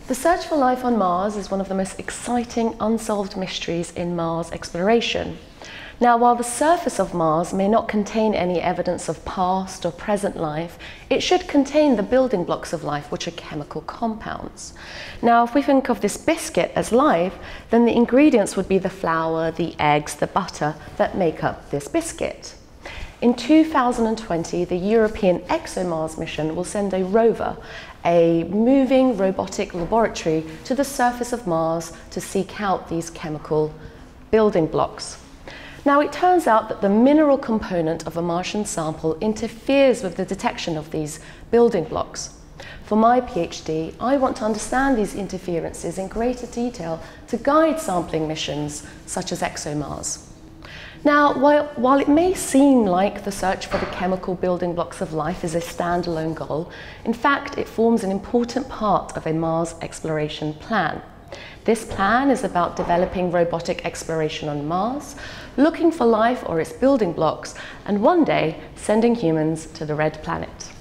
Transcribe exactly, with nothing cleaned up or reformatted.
The search for life on Mars is one of the most exciting unsolved mysteries in Mars exploration. Now, while the surface of Mars may not contain any evidence of past or present life, it should contain the building blocks of life, which are chemical compounds. Now, if we think of this biscuit as life, then the ingredients would be the flour, the eggs, the butter that make up this biscuit. In two thousand twenty, the European ExoMars mission will send a rover, a moving robotic laboratory, to the surface of Mars to seek out these chemical building blocks. Now, it turns out that the mineral component of a Martian sample interferes with the detection of these building blocks. For my PhD, I want to understand these interferences in greater detail to guide sampling missions such as ExoMars. Now, while, while it may seem like the search for the chemical building blocks of life is a standalone goal, in fact, it forms an important part of a Mars exploration plan. This plan is about developing robotic exploration on Mars, looking for life or its building blocks, and one day sending humans to the Red Planet.